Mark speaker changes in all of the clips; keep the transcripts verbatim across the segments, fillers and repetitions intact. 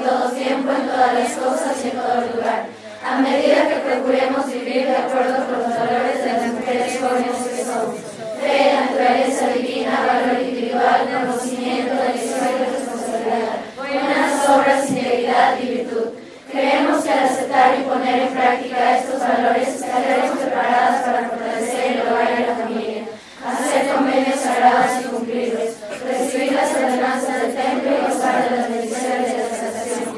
Speaker 1: todo tiempo, en todas las cosas y en todo lugar. A medida que procuremos vivir de acuerdo con los valores de las mujeres jóvenes que somos. Fe, naturaleza divina, valor individual, conocimiento, elección y responsabilidad. Buenas obras, integridad y virtud. Creemos que al aceptar y poner en práctica estos valores estaremos preparadas para fortalecer el hogar y la familia, hacer convenios sagrados y cumplirlos, recibir las ordenanzas del templo y gozar de las bendiciones de la salvación.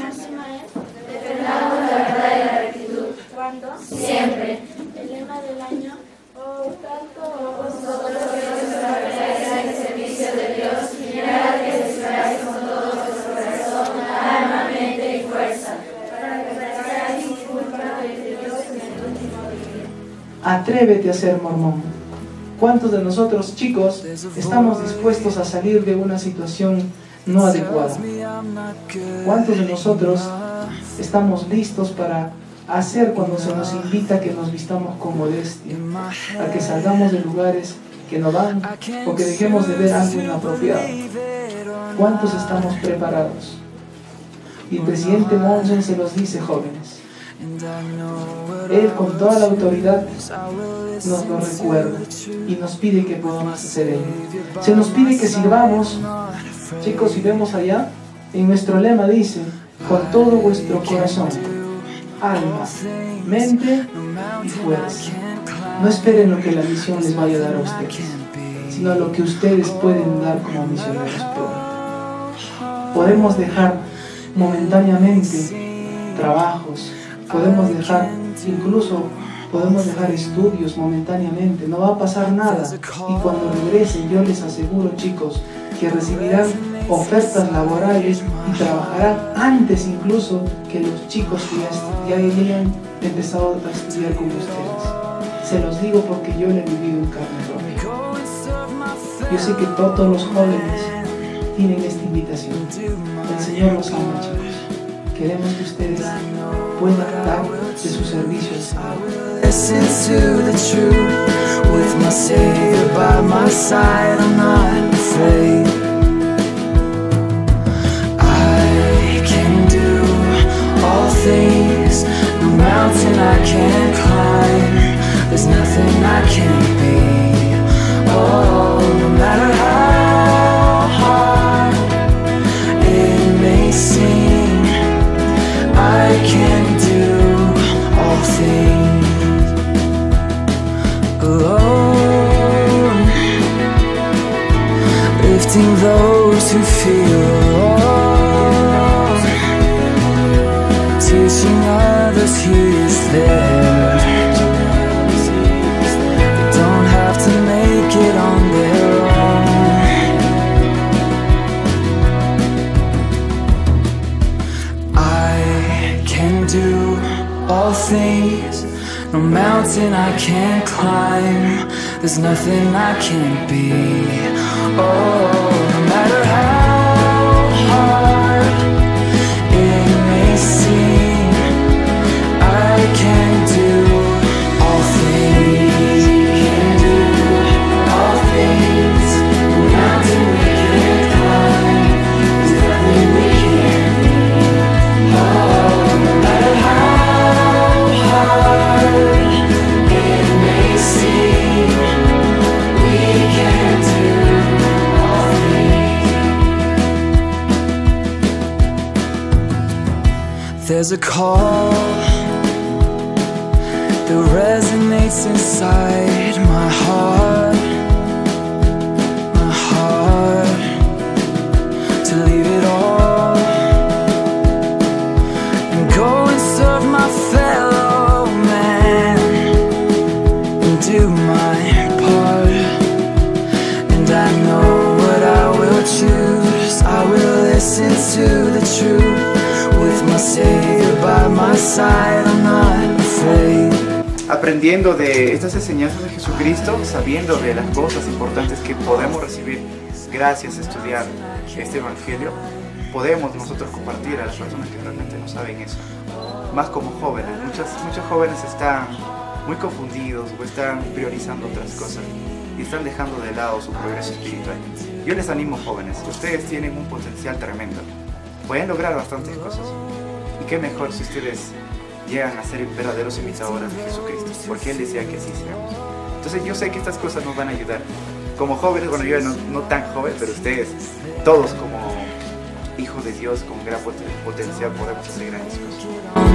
Speaker 1: Defendamos la verdad y la rectitud.
Speaker 2: ¿Cuándo?
Speaker 1: Siempre.
Speaker 2: El lema del año. Oh, tanto oh,
Speaker 1: Vosotros que os trabajáis en el servicio de Dios, mirad que desfrutáis con todo vuestro corazón, alma, mente y fuerza, para que traigáis culpa de Dios en el último día.
Speaker 3: Atrévete a ser mormón. ¿Cuántos de nosotros, chicos, estamos dispuestos a salir de una situación no adecuada? ¿Cuántos de nosotros estamos listos para hacer cuando se nos invita que nos vistamos con modestia, a que salgamos de lugares que no van o que dejemos de ver algo inapropiado? ¿Cuántos estamos preparados? Y el presidente Monson se los dice, jóvenes. Él con toda la autoridad nos lo recuerda y nos pide que podamos hacer ello. Se nos pide que sirvamos. Chicos, si vemos allá, en nuestro lema dice, con todo vuestro corazón, alma, mente y fuerza. No esperen lo que la misión les vaya a dar a ustedes, sino lo que ustedes pueden dar como misioneros pronto. Podemos dejar momentáneamente trabajos, podemos dejar, incluso podemos dejar estudios momentáneamente, no va a pasar nada. Y cuando regresen, yo les aseguro, chicos, que recibirán ofertas laborales y trabajarán antes incluso que los chicos que ya, ya hayan empezado a estudiar con ustedes. Se los digo porque yo lo he vivido en carne propia. Yo sé que todos los jóvenes tienen esta invitación. El Señor los ama, chicos. Queremos que ustedes puedan dar de sus servicios.
Speaker 4: Listen to the truth, with my Savior by my side, I'm not afraid. I can do all things, no mountain I can't climb, there's nothing I can't be. Oh, no matter how hard it may seem, I can do all things. Alone, lifting those who feel lost, teaching others He is there. They don't have to make it on their own. I can do all things, no mountain I can't climb, there's nothing I can't be. Oh, no matter how hard it may seem, I can do all things. Can do all things. No mountain we can't climb, there's nothing we can't be. Oh, no matter how hard it may seem, we can do all things. There's a call that resonates inside my heart, my heart, to leave it all and go and serve my fellow man and do my part. And I know what I will choose, I will listen to the truth, with my Savior by my side, I'm not afraid.
Speaker 5: Aprendiendo de estas enseñanzas de Jesucristo, sabiendo de las cosas importantes que podemos recibir gracias a estudiar este Evangelio, podemos nosotros compartir a las personas que realmente no saben eso. Más como jóvenes, muchos, muchos jóvenes están muy confundidos o están priorizando otras cosas y están dejando de lado su progreso espiritual. Yo les animo, jóvenes, ustedes tienen un potencial tremendo. pueden lograr bastantes cosas. Y qué mejor si ustedes llegan a ser verdaderos imitadores de Jesucristo, porque Él decía que así seamos. Entonces yo sé que estas cosas nos van a ayudar. Como jóvenes, bueno, yo no, no tan joven, pero ustedes, todos como hijos de Dios, con gran poten potencial, podemos hacer grandes cosas.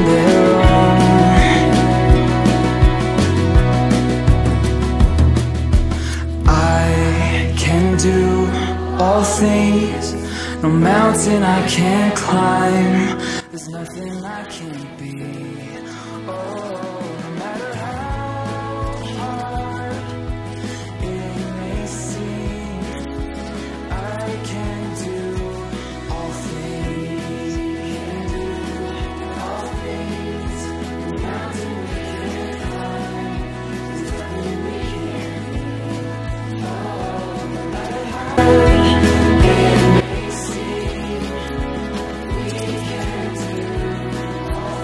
Speaker 4: I can do all things, no mountain I can't climb, there's nothing I can't be. Oh, no matter how hard it may seem, I can do all things, can do all things, no mountain we can't climb, there's nothing we can't be. Oh, no matter how it may seem, we can do all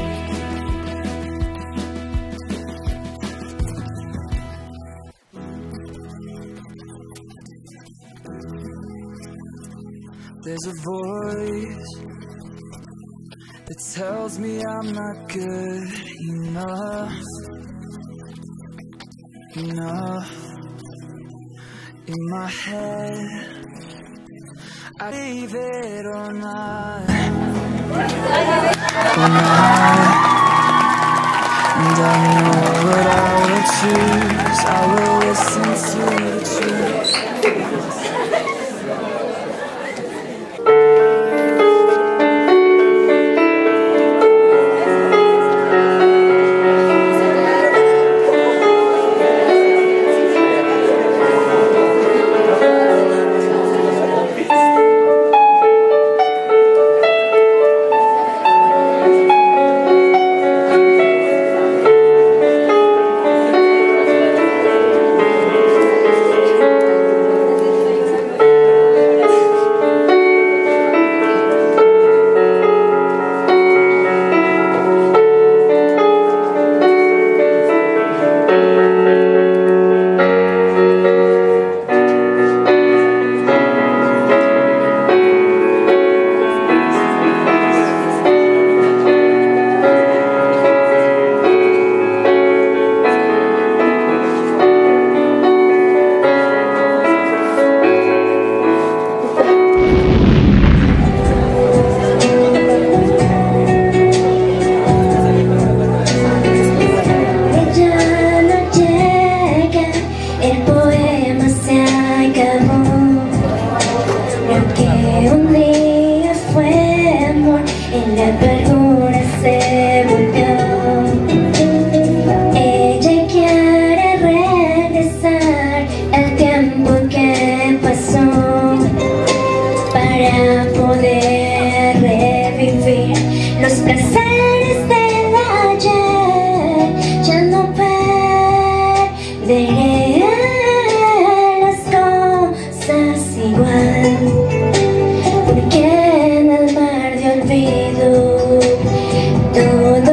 Speaker 4: things. There's a voice that tells me I'm not good enough, enough. In my head, I believe it or not, or not. And I know what I will choose, I will listen to the truth.
Speaker 6: Los placeres del ayer ya no perderé las cosas igual, porque en el mar de olvido todo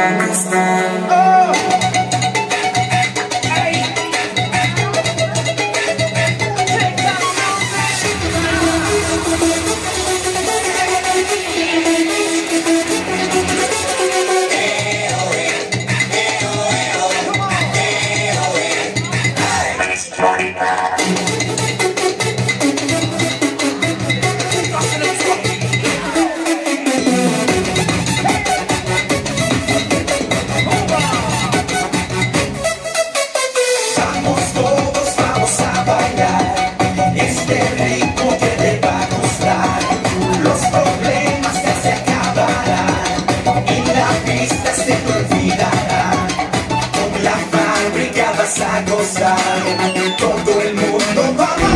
Speaker 7: Todo el mundo va a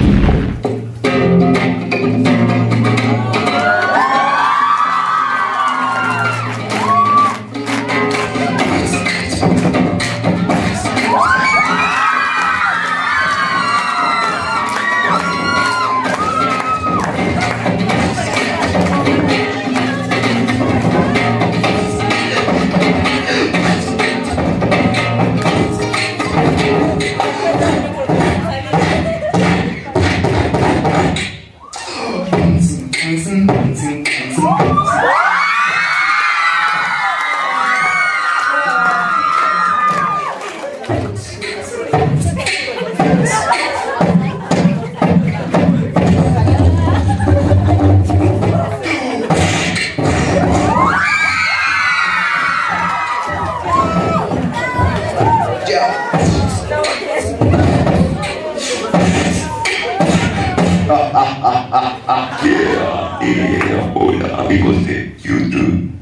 Speaker 8: Yeah, yeah, hola amigos de YouTube.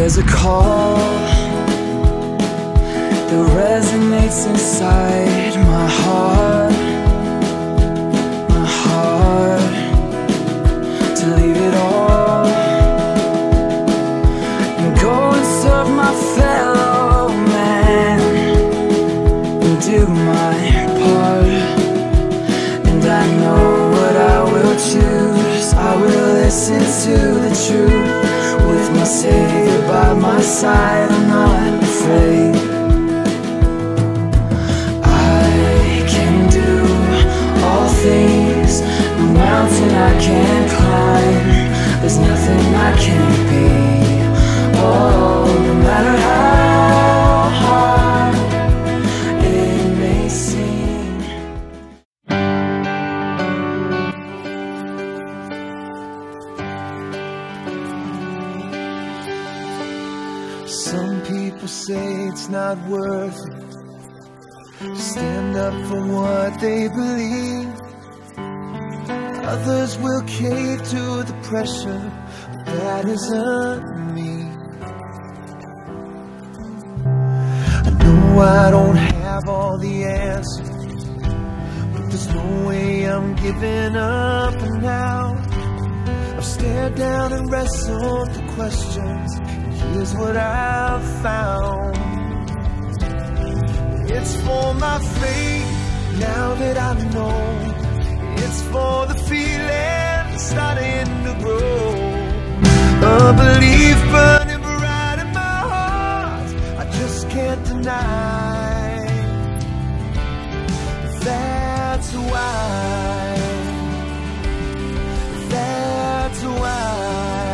Speaker 4: There's a call that resonates inside my heart, my heart, to leave it all and go and serve my fellow man and do my part. And I know what I will choose. I will listen to the truth. With my Savior by my side, I'm not afraid. I can do all things. No mountain I can't climb. There's nothing I can't be. Oh, no matter how hard it may seem.
Speaker 9: Some people say it's not worth it. Stand up for what they believe. Others will cave to the pressure, but that isn't me. I know I don't have all the answers, but there's no way I'm giving up now. I've stared down and wrestled the questions. Here's what I've found. It's for my faith, now that I know. It's for the feeling starting to grow. A belief burning bright in my heart, I just can't deny. That's why. That's why.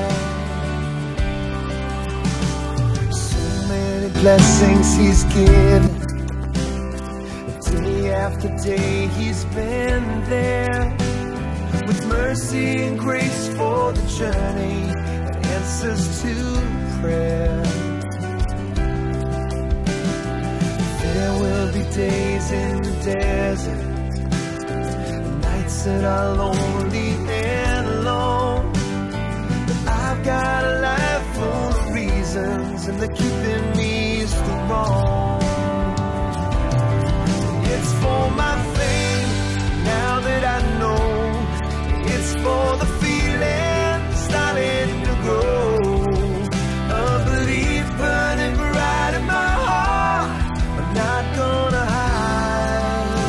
Speaker 9: Blessings He's given, day after day He's been there, with mercy and grace for the journey and answers to prayer. There will be days in the desert, nights that are lonely and alone, but I've got a life full of reasons, and they're keeping me strong. It's for my faith, now that I know. It's for the feeling starting to grow. A belief burning bright in my heart, I'm not gonna hide.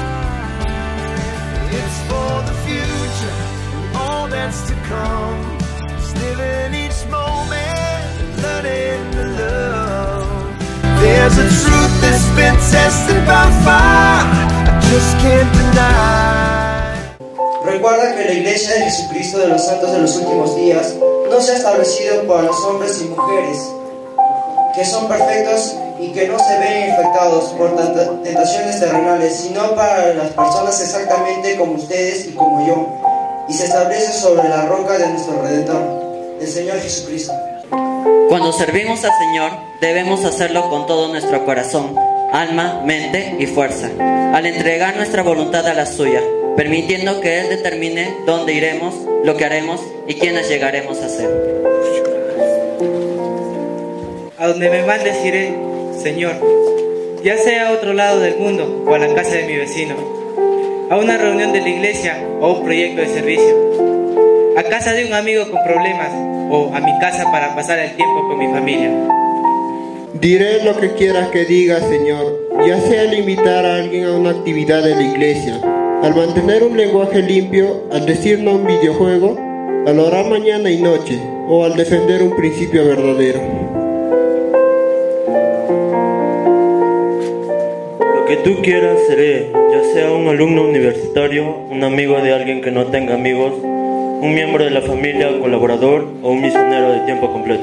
Speaker 9: It's for the future and all that's to come. Just living each moment, learning to love. There's a truth that's been tested by fire, I just can't deny.
Speaker 10: Recuerda que la Iglesia de Jesucristo de los Santos de los Últimos Días no se ha establecido para los hombres y mujeres que son perfectos y que no se ven infectados por tentaciones terrenales, sino para las personas exactamente como ustedes y como yo, y se establece sobre la roca de nuestro Redentor, el Señor Jesucristo.
Speaker 11: Cuando servimos al Señor, debemos hacerlo con todo nuestro corazón, alma, mente y fuerza, al entregar nuestra voluntad a la suya, permitiendo que Él determine dónde iremos, lo que haremos y quiénes llegaremos a ser.
Speaker 12: A donde me mandes iré, Señor, ya sea a otro lado del mundo o a la casa de mi vecino, a una reunión de la iglesia o un proyecto de servicio, a casa de un amigo con problemas o a mi casa para pasar el tiempo con mi familia.
Speaker 13: Diré lo que quieras que diga, Señor, ya sea al invitar a alguien a una actividad de la iglesia, al mantener un lenguaje limpio, al decir no a un videojuego, al orar mañana y noche, o al defender un principio verdadero.
Speaker 14: Lo que tú quieras seré, ya sea un alumno universitario, un amigo de alguien que no tenga amigos, un miembro de la familia, colaborador o un misionero de tiempo completo.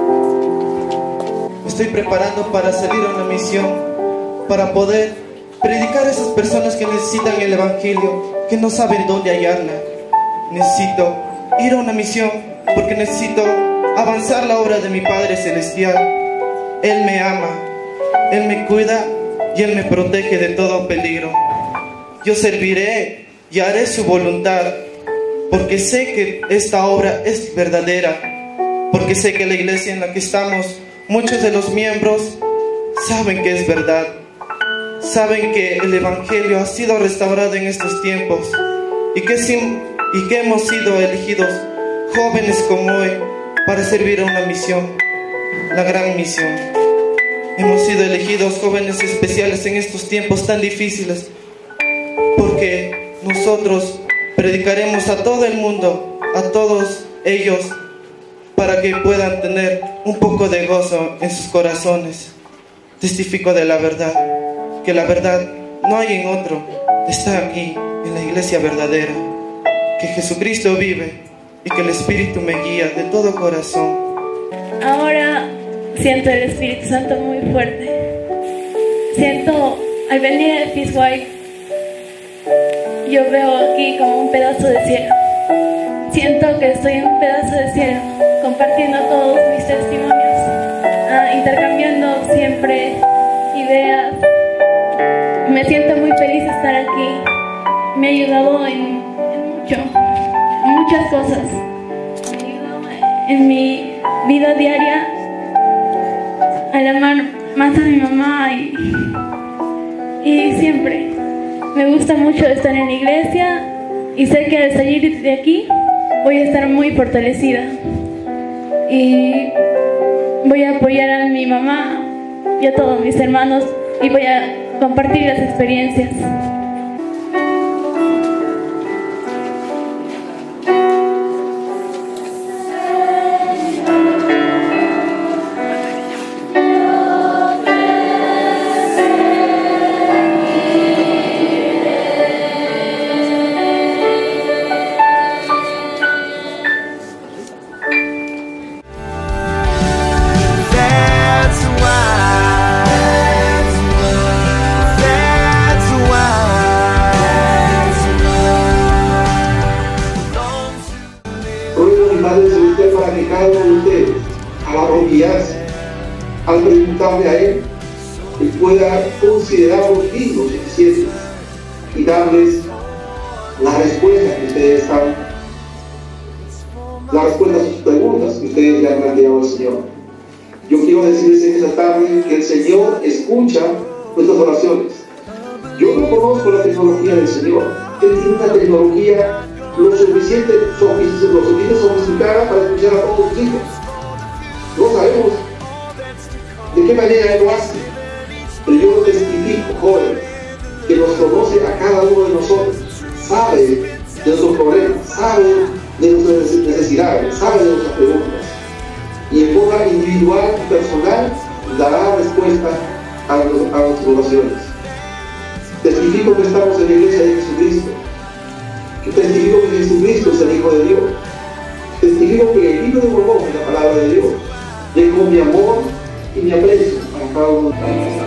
Speaker 3: Estoy preparando para salir a una misión, para poder predicar a esas personas que necesitan el Evangelio, que no saben dónde hallarla. Necesito ir a una misión porque necesito avanzar la obra de mi Padre Celestial. Él me ama, Él me cuida y Él me protege de todo peligro. Yo serviré y haré su voluntad, porque sé que esta obra es verdadera
Speaker 12: porque sé que la iglesia en la que estamos, muchos de los miembros saben que es verdad, saben que el Evangelio ha sido restaurado en estos tiempos y que, sin, y que hemos sido elegidos jóvenes como hoy para servir a una misión, la gran misión. Hemos sido elegidos jóvenes especiales en estos tiempos tan difíciles, porque nosotros predicaremos a todo el mundo, a todos ellos, para que puedan tener un poco de gozo en sus corazones. Testifico de la verdad, que la verdad no hay en otro, está aquí, en la iglesia verdadera, que Jesucristo vive y que el Espíritu me guía de todo corazón.
Speaker 2: Ahora siento el Espíritu Santo muy fuerte. Siento, al venir a Pisway, yo veo aquí como un pedazo de cielo. Siento que estoy en un pedazo de cielo, compartiendo todos mis testimonios, ah, intercambiando siempre ideas. Me siento muy feliz de estar aquí. Me ha ayudado en, en mucho, en muchas cosas. Me ha ayudado en mi vida diaria al amar más a mi mamá y, y siempre. Me gusta mucho estar en la iglesia y sé que al salir de aquí voy a estar muy fortalecida y voy a apoyar a mi mamá y a todos mis hermanos y voy a compartir las experiencias.
Speaker 15: Para que cada uno de ustedes, al arrodillarse, al preguntarle a Él, Él pueda considerarlos dignos suficientes y darles la respuesta que ustedes están, la respuesta a sus preguntas que ustedes le han planteado al Señor. Yo quiero decirles en esta tarde que el Señor escucha nuestras oraciones. Yo no conozco la tecnología del Señor. Él tiene una tecnología lo suficiente, lo suficiente sofisticada para escuchar a todos sus hijos. No sabemos de qué manera Él lo hace, pero yo lo testifico, joven, que nos conoce a cada uno de nosotros, sabe de nuestros problemas, sabe de nuestras necesidades, sabe de nuestras preguntas, y en forma individual y personal dará respuesta a, los, a nuestras oraciones. Testifico que estamos en la iglesia de Jesucristo. Testifico que Jesucristo es el Hijo de Dios. Testifico que el libro de Mormón es la palabra de Dios. Dejo mi amor y mi aprecio para cada uno de ustedes.